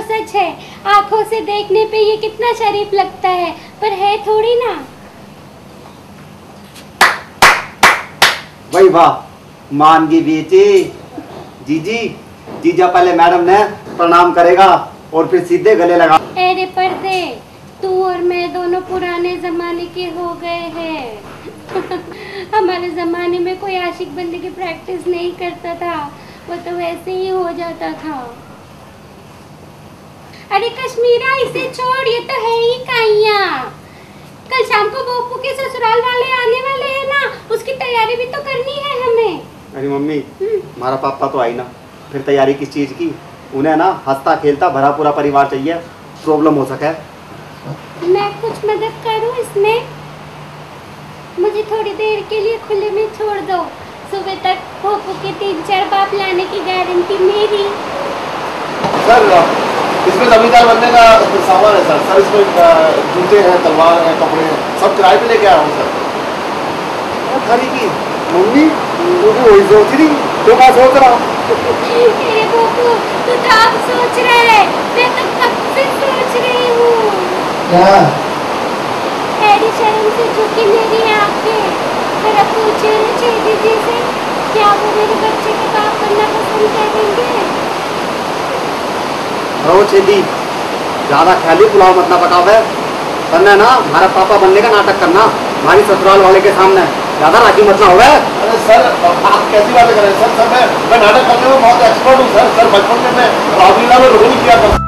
सच है, आंखों से देखने पे ये कितना शरीफ लगता है, पर है थोड़ी ना। भाई वाह, मान की बेटी। जीजी, जीजा पहले मैडम ने प्रणाम करेगा और फिर सीधे गले लगा। अरे पर्दे, तू और मैं दोनों पुराने जमाने के हो गए हैं। हमारे जमाने में कोई आशिक बनने की प्रैक्टिस नहीं करता था, वो तो वैसे ही हो जाता था। अरे कश्मीरा, इसे छोड़, ये तो है ही काइया। कल शाम को बोपू के ससुराल वाले आने वाले हैं ना, उसकी तैयारी भी तो करनी है हमें। अरे मम्मी, हमारा पापा तो आई ना, फिर तैयारी किस चीज की? उन्हें ना हंसता खेलता भरा पूरा परिवार चाहिए, प्रॉब्लम हो सके। मैं कुछ मदद करूं इसमें? मुझे थोड़ी देर के लिए खुले में छोड़ दो, सुबह तक पोपू के 3-4 बाप लाने की गारंटी मेरी। सर इसमें जमींदार बनने का सामान है सर इसमें जूते हैं, तलवार है, कपड़े हैं, सब किराए पे लेके आया हूँ सर। खरी की मम्मी, तू भी वही सोच रही तो क्या सोच रहा? अरे पोपू, तू तो अब सोच रहा है, मैं तो कब से सोच रही हूँ। क्या? ऐडी शर्म से झुकी मेरी आंखें। मेरा पूछे ना छेदी जी से, क्या वो मेरे बच्चे का बाप बनना पसंद करेंगे? रहो छेदी, ज्यादा ख्याली पुलाव मत ना पकावे, करना ना हमारा पापा बनने का नाटक करना हमारी ससुराल वाले के सामने, ज्यादा राजी मत ना होवे। अरे सर आप कैसी बातें कर रहे हैं सर? मैं नाटक करने में बहुत एक्सपर्ट हूँ सर। बचपन में मैं रामलीला में रोल किया था।